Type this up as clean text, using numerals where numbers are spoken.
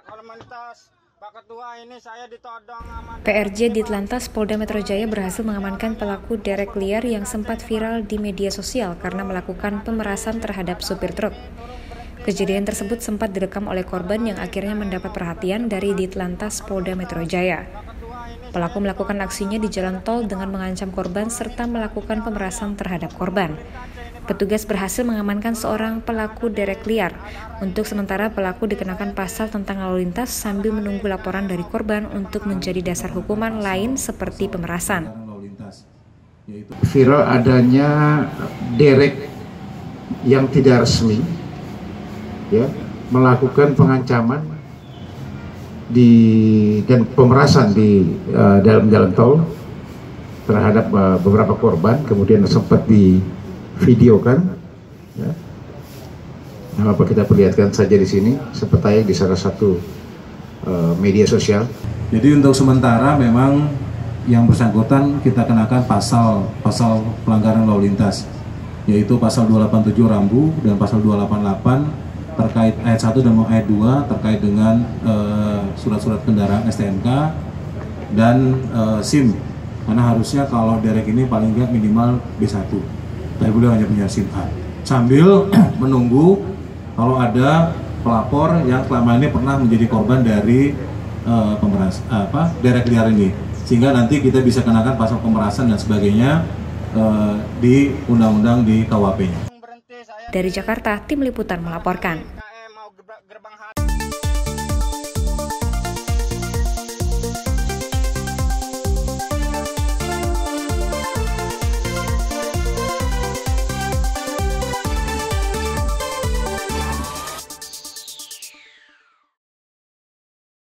Pak Ketua, ini saya ditodong sama PRJ Ditlantas Polda Metro Jaya berhasil mengamankan pelaku derek liar yang sempat viral di media sosial karena melakukan pemerasan terhadap supir truk. Kejadian tersebut sempat direkam oleh korban yang akhirnya mendapat perhatian dari Ditlantas Polda Metro Jaya. Pelaku melakukan aksinya di jalan tol dengan mengancam korban serta melakukan pemerasan terhadap korban. Petugas berhasil mengamankan seorang pelaku derek liar. Untuk sementara pelaku dikenakan pasal tentang lalu lintas sambil menunggu laporan dari korban untuk menjadi dasar hukuman lain seperti pemerasan. Viral adanya derek yang tidak resmi, ya, melakukan pengancaman dan pemerasan di dalam jalan tol terhadap beberapa korban, kemudian sempat divideokan. Ya. Nah, apa kita perlihatkan saja di sini, sempat tayang di salah satu media sosial. Jadi untuk sementara memang yang bersangkutan kita kenakan pasal pelanggaran lalu lintas, yaitu pasal 287 rambu dan pasal 288 terkait ayat 1 dan ayat 2 terkait dengan surat-surat kendaraan STNK dan SIM, karena harusnya kalau derek ini paling nggak minimal B1, tapi beliau hanya punya SIM A, sambil menunggu kalau ada pelapor yang selama ini pernah menjadi korban dari derek liar ini, sehingga nanti kita bisa kenakan pasal pemerasan dan sebagainya di undang-undang di KUHP-nya. Dari Jakarta, tim liputan melaporkan.